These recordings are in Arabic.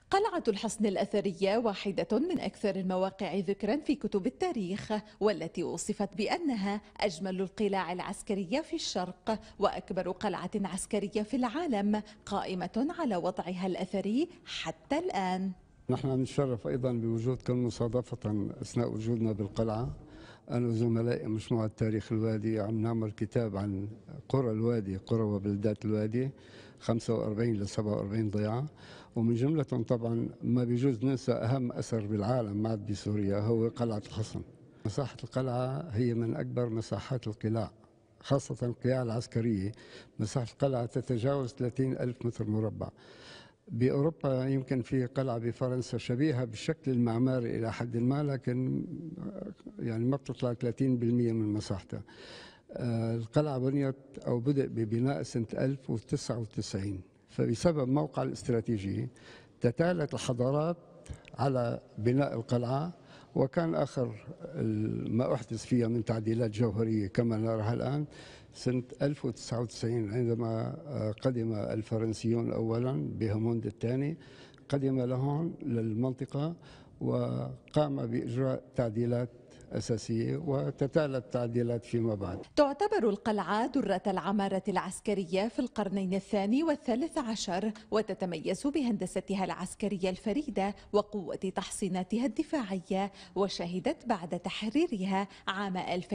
قلعة الحصن الأثرية واحدة من أكثر المواقع ذكرا في كتب التاريخ، والتي وصفت بأنها أجمل القلاع العسكرية في الشرق وأكبر قلعة عسكرية في العالم، قائمة على وضعها الأثري حتى الآن. نحن نتشرف أيضا بوجودكم مصادفة أثناء وجودنا بالقلعة. أنا وزملائي مجموعة تاريخ الوادي عم نعمل كتاب عن قرى الوادي، قرى وبلدات الوادي، 45 ل 47 ضيعة، ومن جملتهم طبعا ما بيجوز ننسى أهم أثر بالعالم ما عاد بسوريا هو قلعة الحصن. مساحة القلعة هي من أكبر مساحات القلاع، خاصة القلاع العسكرية. مساحة القلعة تتجاوز 30 ألف متر مربع. بأوروبا يمكن في قلعة بفرنسا شبيهة بالشكل المعماري إلى حد ما، لكن يعني ما بتطلع 30% من مساحتها. القلعة بنيت أو بدأ ببناء سنة 1099، فبسبب موقع الاستراتيجي تتالت الحضارات على بناء القلعة، وكان آخر ما أحدث فيها من تعديلات جوهرية كما نراها الآن سنة 1099، عندما قدم الفرنسيون أولا بهموند الثاني، قدم لهون للمنطقة وقام بإجراء تعديلات أساسية وتتالت التعديلات فيما بعد. تعتبر القلعة درة العمارة العسكرية في القرنين الثاني والثالث عشر، وتتميز بهندستها العسكرية الفريدة وقوة تحصيناتها الدفاعية، وشهدت بعد تحريرها عام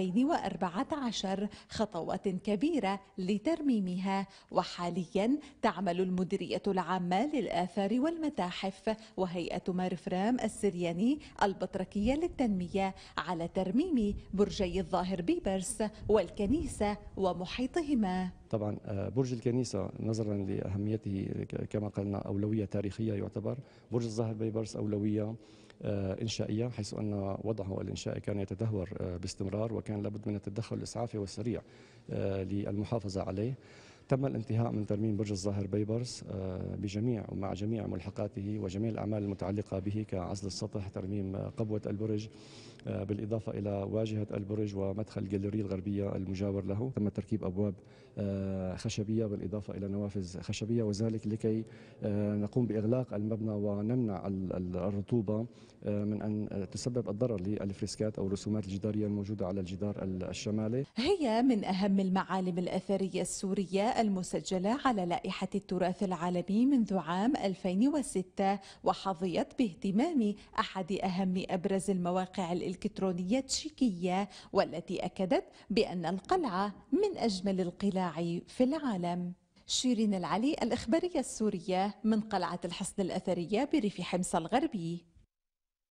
2014 خطوات كبيرة لترميمها. وحاليا تعمل المديرية العامة للآثار والمتاحف وهيئة مارفرام السرياني البطركية للتنمية على ترميم برجي الظاهر بيبرس والكنيسة ومحيطهما. طبعا برج الكنيسة نظرا لأهميته كما قلنا أولوية تاريخية، يعتبر برج الظاهر بيبرس أولوية إنشائية، حيث أن وضعه الإنشائي كان يتدهور باستمرار، وكان لابد من التدخل الإسعافي والسريع للمحافظة عليه. تم الانتهاء من ترميم برج الظاهر بيبرس بجميع ومع جميع ملحقاته وجميع الأعمال المتعلقة به كعزل السطح، ترميم قبوة البرج، بالإضافة إلى واجهة البرج ومدخل الجاليري الغربية المجاور له. تم تركيب أبواب خشبية بالإضافة إلى نوافذ خشبية، وذلك لكي نقوم بإغلاق المبنى ونمنع الرطوبة من أن تسبب الضرر للفريسكات أو الرسومات الجدارية الموجودة على الجدار الشمالي. هي من أهم المعالم الأثرية السورية المسجلة على لائحة التراث العالمي منذ عام 2006، وحظيت باهتمام أحد أهم أبرز المواقع الإلكترونية التشيكية، والتي أكدت بأن القلعة من أجمل القلاع في العالم. شيرين العلي، الإخبارية السورية من قلعة الحصن الأثرية بريف حمص الغربي.